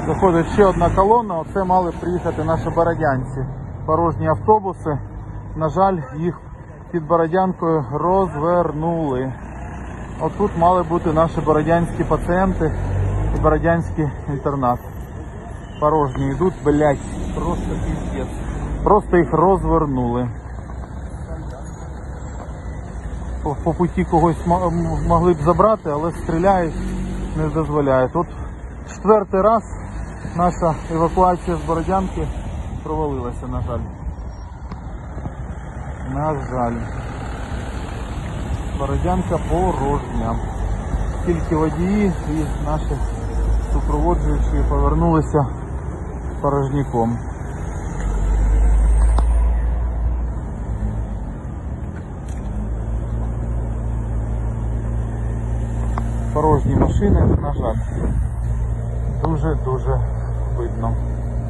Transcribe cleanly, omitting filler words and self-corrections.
Заходить ще одна колона, оце мали приїхати наші бородянці. Порожні автобуси. На жаль, їх під Бородянкою розвернули. Отут мали бути наші бородянські пацієнти і бородянський інтернат. Порожні йдуть, блять, просто пиздец. Просто їх розвернули. По путі когось могли б забрати, але стріляють, не дозволяють. От четвертий раз наша евакуація з Бородянки провалилася, на жаль. На жаль. Бородянка порожня. Тільки водії і наші супроводжуючі повернулися порожняком. Порожні машини, на жаль, дуже-дуже видно.